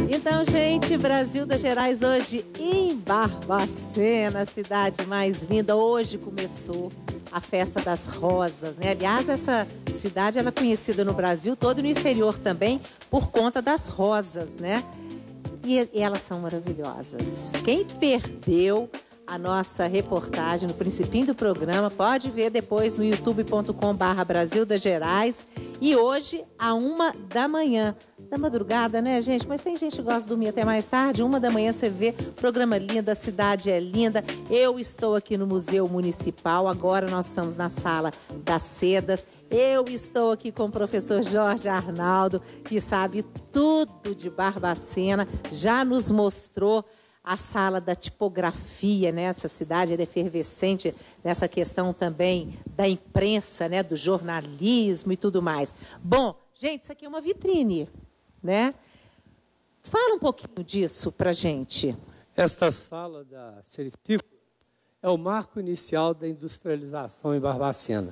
Então, gente, Brasil das Gerais hoje em Barbacena, a cidade mais linda. Hoje começou a Festa das Rosas, né? Aliás, essa cidade ela é conhecida no Brasil todo e no exterior também por conta das rosas, né? E elas são maravilhosas. Quem perdeu a nossa reportagem no principinho do programa pode ver depois no youtube.com/Brasil das Gerais. E hoje, à 1 da manhã. Da madrugada, né, gente? Mas tem gente que gosta de dormir até mais tarde. 1 da manhã você vê, programa lindo, a cidade é linda. Eu estou aqui no Museu Municipal, agora nós estamos na Sala das Sedas. Eu estou aqui com o professor Jorge Arnaldo, que sabe tudo de Barbacena, já nos mostrou a sala da tipografia, né? Essa cidade é efervescente nessa questão também da imprensa, né? Do jornalismo e tudo mais. Bom, gente, isso aqui é uma vitrine, né? Fala um pouquinho disso para a gente. Esta sala da Sericícola é o marco inicial da industrialização em Barbacena.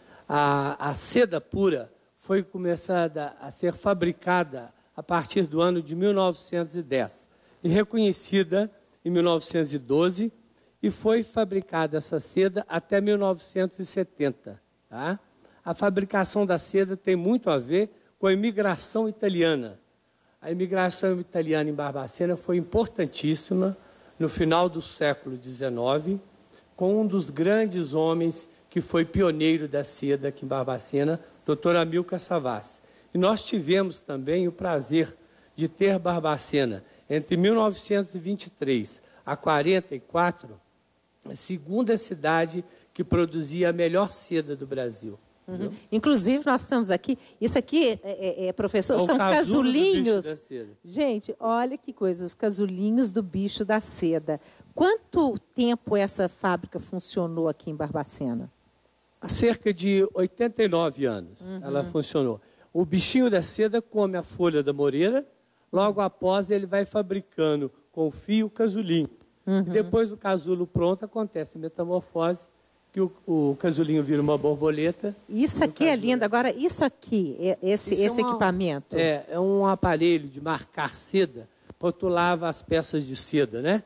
A seda pura foi começada a ser fabricada a partir do ano de 1910 e reconhecida em 1912 e foi fabricada essa seda até 1970. Tá? A fabricação da seda tem muito a ver com a imigração italiana. A imigração italiana em Barbacena foi importantíssima no final do século XIX, com um dos grandes homens que foi pioneiro da seda aqui em Barbacena, Dr. Amilcar Savassi. E nós tivemos também o prazer de ter Barbacena, entre 1923 a 1944, a segunda cidade que produzia a melhor seda do Brasil. Uhum. Inclusive, nós estamos aqui, isso aqui, professor, são casulinhos. Gente, olha que coisa, os casulinhos do bicho da seda. Quanto tempo essa fábrica funcionou aqui em Barbacena? Há cerca de 89 anos ela funcionou. O bichinho da seda come a folha da moreira, logo após ele vai fabricando com fio o casulinho. E depois do casulo pronto, acontece a metamorfose, que o casulinho vira uma borboleta. Isso aqui é lindo. Agora, isso aqui, esse equipamento? É um aparelho de marcar seda, rotulava as peças de seda, né?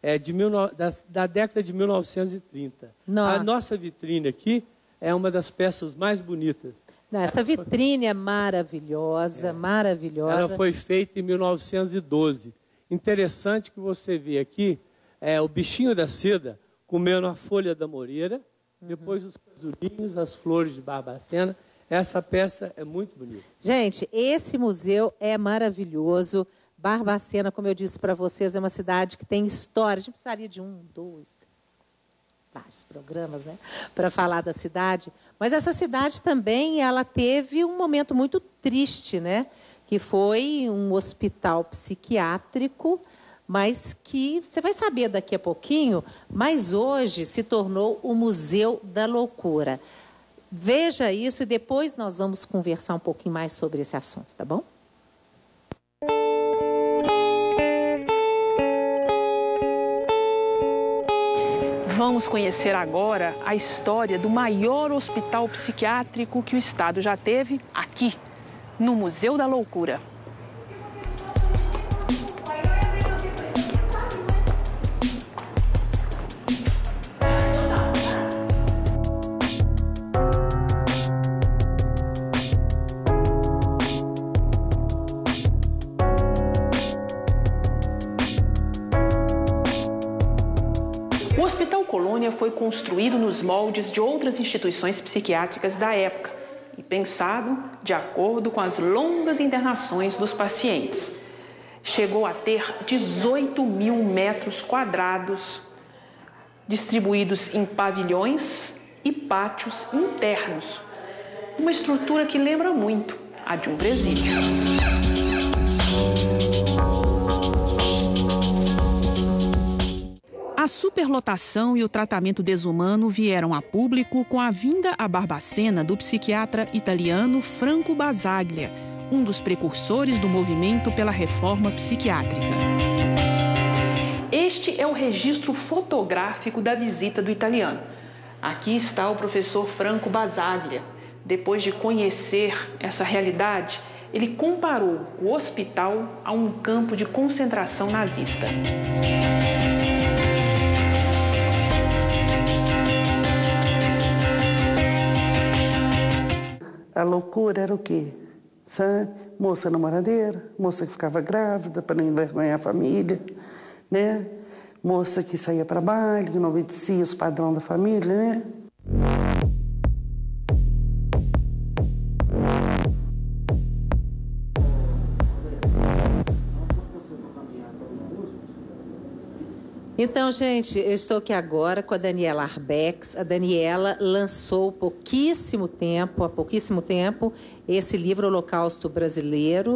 Da década de 1930. Nossa. A nossa vitrine aqui é uma das peças mais bonitas. Não, essa vitrine é maravilhosa, maravilhosa. Ela foi feita em 1912. Interessante que você vê aqui o bichinho da seda comendo a folha da moreira, depois os casulinhos, as flores de Barbacena. Essa peça é muito bonita. Gente, esse museu é maravilhoso. Barbacena, como eu disse para vocês, é uma cidade que tem história. A gente precisaria de 1, 2, 3, vários programas, né, para falar da cidade. Mas essa cidade também, ela teve um momento muito triste, né, que foi um hospital psiquiátrico, mas que você vai saber daqui a pouquinho, mas hoje se tornou o Museu da Loucura. Veja isso e depois nós vamos conversar um pouquinho mais sobre esse assunto, tá bom? Vamos conhecer agora a história do maior hospital psiquiátrico que o Estado já teve aqui, no Museu da Loucura. O Hospital Colônia foi construído nos moldes de outras instituições psiquiátricas da época e pensado de acordo com as longas internações dos pacientes. Chegou a ter 18.000 metros quadrados, distribuídos em pavilhões e pátios internos. Uma estrutura que lembra muito a de um presídio. A superlotação e o tratamento desumano vieram a público com a vinda a Barbacena do psiquiatra italiano Franco Basaglia, um dos precursores do movimento pela reforma psiquiátrica. Este é o registro fotográfico da visita do italiano. Aqui está o professor Franco Basaglia. Depois de conhecer essa realidade, ele comparou o hospital a um campo de concentração nazista. A loucura era o quê? Sabe? Moça namoradeira, moça que ficava grávida para não envergonhar a família, né? Moça que saía para baile, que não obedecia os padrões da família, né? Então, gente, eu estou aqui agora com a Daniela Arbex. A Daniela lançou há pouquíssimo tempo, esse livro Holocausto Brasileiro.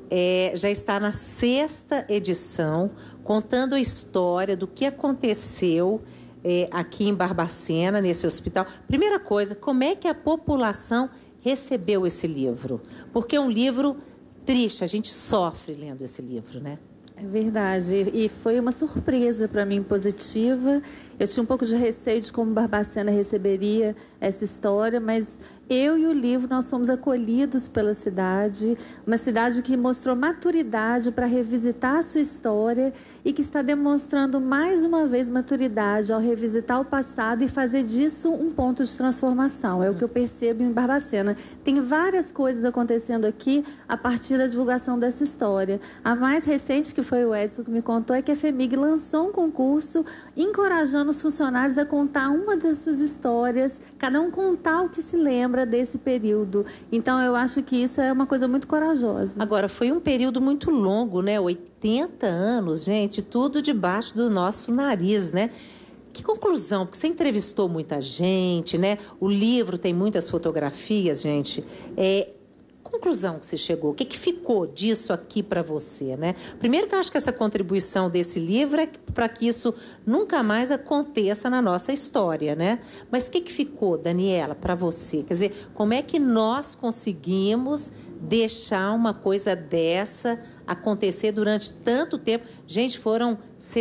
Já está na 6ª edição, contando a história do que aconteceu aqui em Barbacena, nesse hospital. Primeira coisa, como é que a população recebeu esse livro? Porque é um livro triste, a gente sofre lendo esse livro, né? É verdade, e foi uma surpresa para mim positiva. Eu tinha um pouco de receio de como Barbacena receberia essa história, mas eu e o livro, nós fomos acolhidos pela cidade, uma cidade que mostrou maturidade para revisitar a sua história e que está demonstrando mais uma vez maturidade ao revisitar o passado e fazer disso um ponto de transformação. É o que eu percebo em Barbacena. Tem várias coisas acontecendo aqui a partir da divulgação dessa história. A mais recente, que foi o Edson que me contou, é que a FHEMIG lançou um concurso encorajando os funcionários a contar uma das suas histórias, cada um contar o que se lembra desse período. Então, eu acho que isso é uma coisa muito corajosa. Agora, foi um período muito longo, né? 80 anos, gente, tudo debaixo do nosso nariz, né? Que conclusão? Porque você entrevistou muita gente, né? O livro tem muitas fotografias, gente. Conclusão que você chegou? O que ficou disso aqui para você, né? Primeiro que eu acho que essa contribuição desse livro é para que isso nunca mais aconteça na nossa história, né? Mas o que ficou, Daniela, para você? Quer dizer, como é que nós conseguimos deixar uma coisa dessa acontecer durante tanto tempo? Gente, foram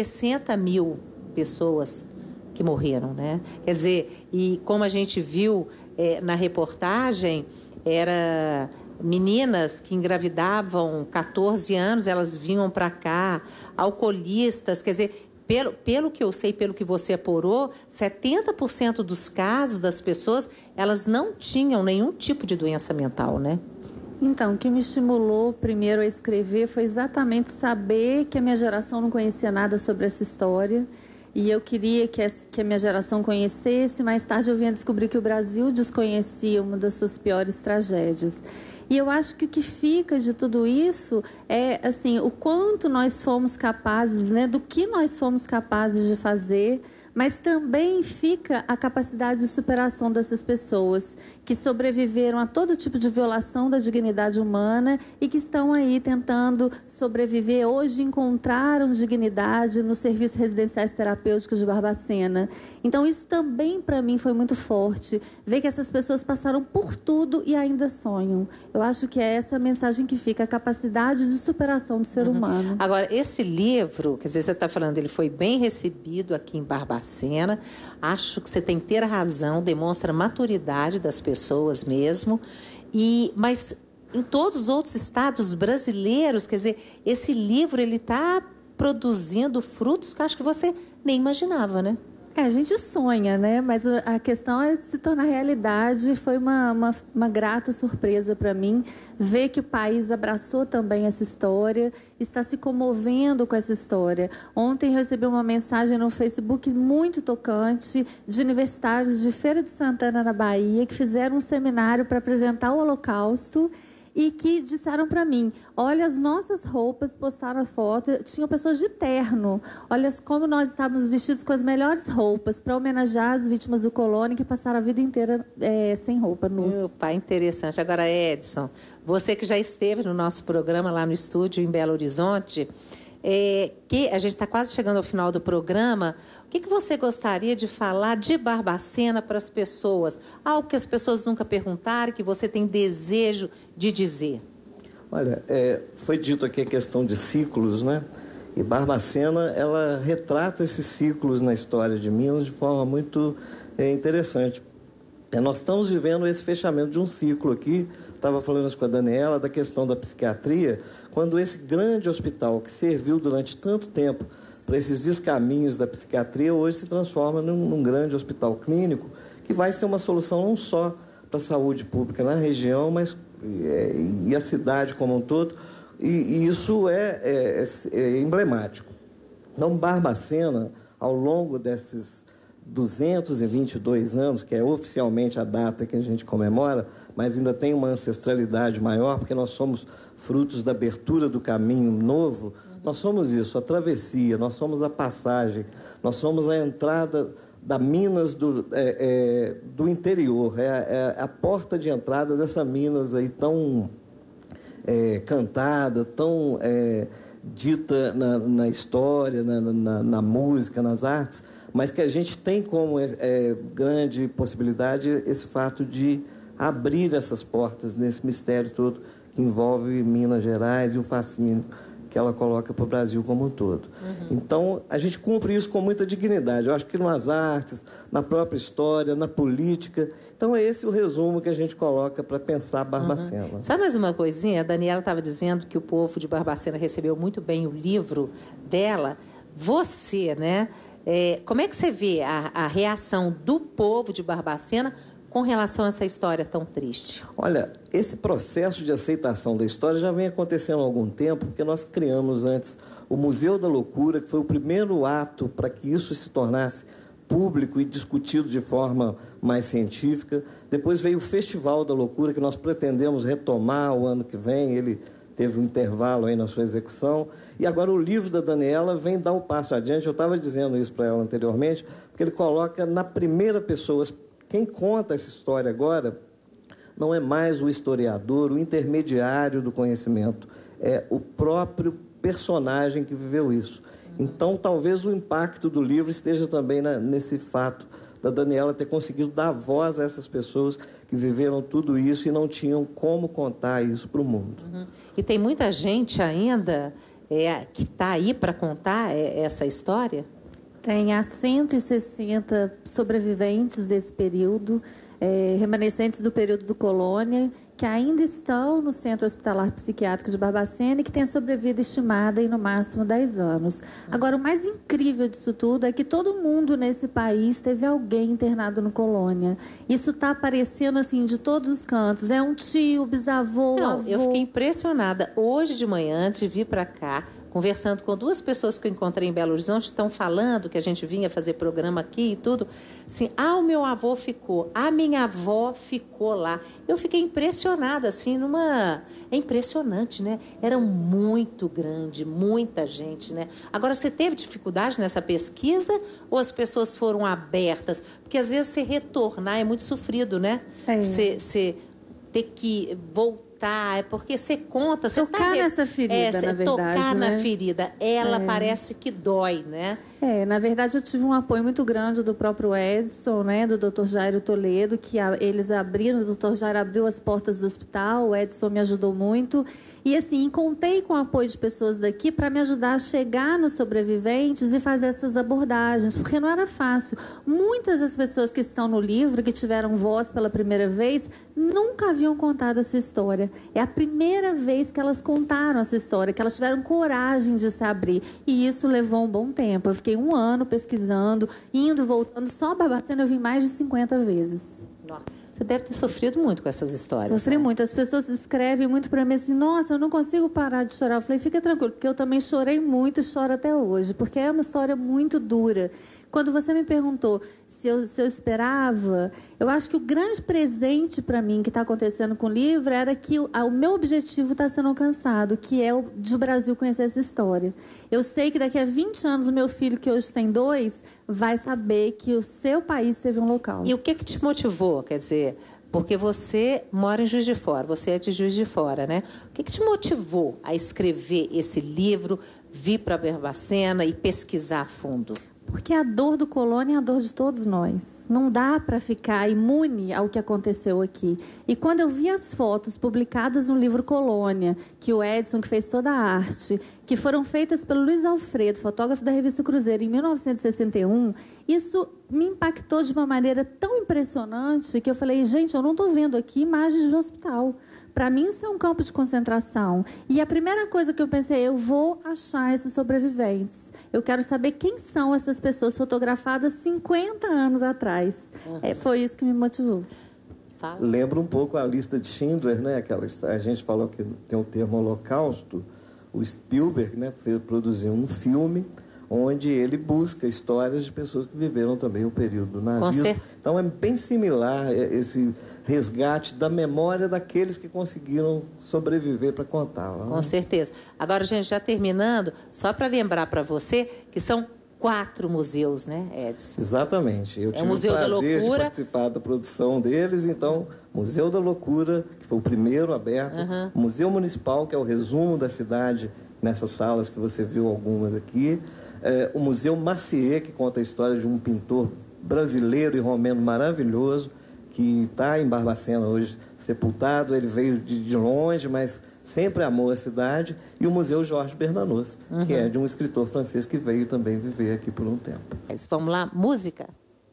60 mil pessoas que morreram, né? Quer dizer, e como a gente viu na reportagem, era meninas que engravidavam 14 anos, elas vinham para cá, alcoolistas, quer dizer, pelo que eu sei, pelo que você apurou, 70% dos casos das pessoas, elas não tinham nenhum tipo de doença mental, né? Então, o que me estimulou primeiro a escrever foi exatamente saber que a minha geração não conhecia nada sobre essa história. E eu queria que a minha geração conhecesse. Mais tarde eu vinha descobrir que o Brasil desconhecia uma das suas piores tragédias. E eu acho que o que fica de tudo isso é, assim, o quanto nós fomos capazes, né, do que nós fomos capazes de fazer, mas também fica a capacidade de superação dessas pessoas que sobreviveram a todo tipo de violação da dignidade humana e que estão aí tentando sobreviver. Hoje encontraram dignidade nos serviços residenciais terapêuticos de Barbacena. Então isso também para mim foi muito forte, ver que essas pessoas passaram por tudo e ainda sonham. Eu acho que é essa a mensagem que fica, a capacidade de superação do ser humano. Agora, esse livro, quer dizer, você está falando, ele foi bem recebido aqui em Barbacena. Acho que você tem que ter razão, demonstra maturidade das pessoas mesmo. Mas em todos os outros estados brasileiros, quer dizer, esse livro ele está produzindo frutos que eu acho que você nem imaginava, né? A gente sonha, né? Mas a questão é de se tornar realidade. Foi uma grata surpresa para mim ver que o país abraçou também essa história, está se comovendo com essa história. Ontem eu recebi uma mensagem no Facebook muito tocante de universitários de Feira de Santana, na Bahia, que fizeram um seminário para apresentar o Holocausto e que disseram para mim, olha as nossas roupas, postaram a foto, tinham pessoas de terno, olha como nós estávamos vestidos com as melhores roupas para homenagear as vítimas do colônia que passaram a vida inteira sem roupa, nus. Opa, interessante. Agora, Edson, você que já esteve no nosso programa lá no estúdio em Belo Horizonte, que a gente está quase chegando ao final do programa, o que você gostaria de falar de Barbacena para as pessoas? Algo que as pessoas nunca perguntaram, que você tem desejo de dizer? Olha, foi dito aqui a questão de ciclos, né? E Barbacena, ela retrata esses ciclos na história de Minas de forma muito interessante. Nós estamos vivendo esse fechamento de um ciclo aqui, estava falando isso com a Daniela, da questão da psiquiatria, quando esse grande hospital que serviu durante tanto tempo para esses descaminhos da psiquiatria, hoje se transforma num grande hospital clínico, que vai ser uma solução não só para a saúde pública na região, mas e a cidade como um todo, e isso é emblemático. Então, Barbacena, ao longo desses 222 anos, que é oficialmente a data que a gente comemora, mas ainda tem uma ancestralidade maior, porque nós somos frutos da abertura do caminho novo. Nós somos isso, a travessia, nós somos a passagem, nós somos a entrada da Minas do interior, a porta de entrada dessa Minas aí tão cantada, tão dita na história, na música, nas artes, mas que a gente tem como grande possibilidade esse fato de abrir essas portas nesse mistério todo que envolve Minas Gerais e o fascínio que ela coloca para o Brasil como um todo. Então, a gente cumpre isso com muita dignidade. Eu acho que nas artes, na própria história, na política. Então, é esse o resumo que a gente coloca para pensar Barbacena. Sabe mais uma coisinha? A Daniela estava dizendo que o povo de Barbacena recebeu muito bem o livro dela. Você, né? Como é que você vê a reação do povo de Barbacena com relação a essa história tão triste? Olha, esse processo de aceitação da história já vem acontecendo há algum tempo, porque nós criamos antes o Museu da Loucura, que foi o primeiro ato para que isso se tornasse público e discutido de forma mais científica. Depois veio o Festival da Loucura, que nós pretendemos retomar o ano que vem. Ele teve um intervalo aí na sua execução. E agora o livro da Daniela vem dar o passo adiante. Eu estava dizendo isso para ela anteriormente, porque ele coloca na primeira pessoa. Quem conta essa história agora não é mais o historiador, o intermediário do conhecimento, é o próprio personagem que viveu isso. Então, talvez o impacto do livro esteja também nesse fato da Daniela ter conseguido dar voz a essas pessoas que viveram tudo isso e não tinham como contar isso para o mundo. E tem muita gente ainda que está aí para contar essa história? Tem há 160 sobreviventes desse período, remanescentes do período do colônia, que ainda estão no Centro Hospitalar Psiquiátrico de Barbacena e que têm a sobrevida estimada em no máximo 10 anos. Agora, o mais incrível disso tudo é que todo mundo nesse país teve alguém internado no colônia. Isso está aparecendo assim de todos os cantos. É um tio, bisavô, avô. Eu fiquei impressionada. Hoje de manhã, antes de vir para cá, conversando com duas pessoas que eu encontrei em Belo Horizonte, estão falando que a gente vinha fazer programa aqui e tudo. Assim, o meu avô ficou, a minha avó ficou lá. Eu fiquei impressionada, assim, É impressionante, né? Era muito grande, muita gente, né? Agora, você teve dificuldade nessa pesquisa ou as pessoas foram abertas? Porque, às vezes, você retornar é muito sofrido, né? Você ter que voltar. Porque você conta... Tocar nessa ferida, na verdade. Tocar né? na ferida. Ela parece que dói, né? Na verdade, eu tive um apoio muito grande do próprio Edson, né? Do Dr. Jairo Toledo, que eles abriram, o Dr. Jairo abriu as portas do hospital, o Edson me ajudou muito. E, assim, contei com o apoio de pessoas daqui para me ajudar a chegar nos sobreviventes e fazer essas abordagens, porque não era fácil. Muitas das pessoas que estão no livro, que tiveram voz pela primeira vez, nunca haviam contado a sua história. É a primeira vez que elas contaram a sua história, que elas tiveram coragem de se abrir. E isso levou um bom tempo. Eu fiquei 1 ano pesquisando, indo, voltando. Só a Barbacena eu vim mais de 50 vezes. Nossa. Você deve ter sofrido muito com essas histórias. Sofri muito. As pessoas escrevem muito para mim assim, nossa, eu não consigo parar de chorar. Eu falei, fica tranquilo, porque eu também chorei muito e choro até hoje, porque é uma história muito dura. Quando você me perguntou se eu esperava, eu acho que o grande presente para mim que está acontecendo com o livro era que o meu objetivo está sendo alcançado, que é o de o Brasil conhecer essa história. Eu sei que daqui a 20 anos o meu filho, que hoje tem 2, vai saber que o seu país teve um holocausto. E o que te motivou? Quer dizer, porque você mora em Juiz de Fora, você é de Juiz de Fora, né? O que te motivou a escrever esse livro, vir para Barbacena e pesquisar a fundo? Porque a dor do colônia é a dor de todos nós. Não dá para ficar imune ao que aconteceu aqui. E quando eu vi as fotos publicadas no livro Colônia, que o Edson, que fez toda a arte, que foram feitas pelo Luiz Alfredo, fotógrafo da revista Cruzeiro, em 1961, isso me impactou de uma maneira tão impressionante que eu falei, gente, eu não estou vendo aqui imagens de um hospital. Para mim, isso é um campo de concentração. E a primeira coisa que eu pensei, eu vou achar esses sobreviventes. Eu quero saber quem são essas pessoas fotografadas 50 anos atrás. Foi isso que me motivou. Lembra um pouco a lista de Schindler, né? A gente falou que tem o termo Holocausto. O Spielberg, né, produziu um filme onde ele busca histórias de pessoas que viveram também o período do nazismo. Então é bem similar esse resgate da memória daqueles que conseguiram sobreviver para contá-la. Com certeza. Agora, gente, já terminando, só para lembrar para você que são 4 museus, né, Edson? Exatamente. Eu tive o Museu da prazer de Loucura. participar da produção deles. Então, Museu da Loucura, que foi o primeiro aberto. Museu Municipal, que é o resumo da cidade nessas salas que você viu algumas aqui. O Museu Marcier, que conta a história de um pintor brasileiro e romeno maravilhoso, que está em Barbacena hoje sepultado. Ele veio de longe, mas sempre amou a cidade. E o Museu Jorge Bernanos, que é de um escritor francês que veio também viver aqui por um tempo. Mas vamos lá, música.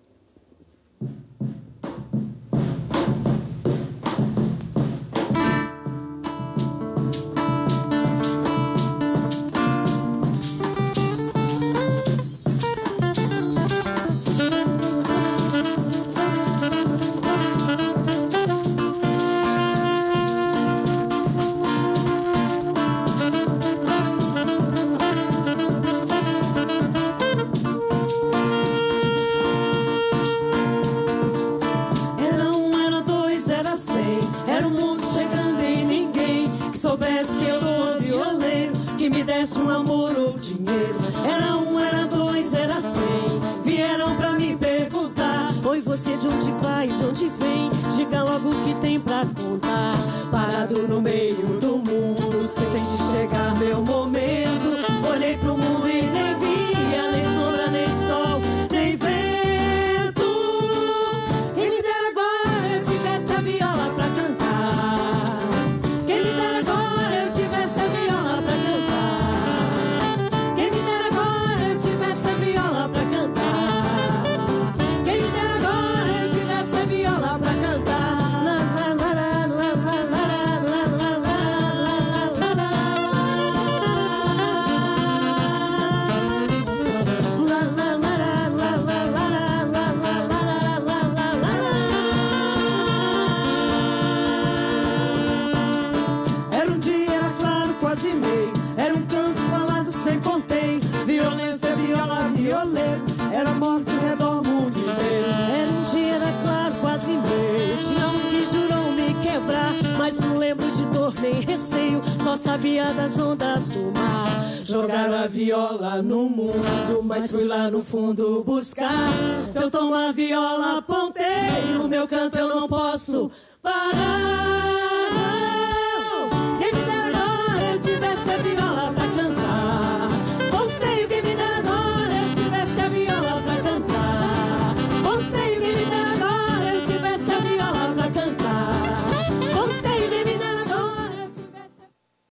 Um amor ou dinheiro. Era 1, era 2, era 100. Vieram pra me perguntar: oi, você de onde vai, de onde vem? Diga logo o que tem pra contar. Parado no meio do mundo, senti chegar meu momento. Olhei pro mundo e nem via nem sombra, nem sol, nem vento. Quem me dera agora eu tivesse a viola pra cantar. Quem me dera agora eu tivesse a viola pra cantar. Era morte ao redor do mundo inteiro. Era um dia, era claro, quase meio. Tinha um que jurou me quebrar, mas não lembro de dor nem receio. Só sabia das ondas do mar. Jogaram a viola no mundo, mas fui lá no fundo buscar. Se eu tomo a viola, apontei. O meu canto eu não posso parar.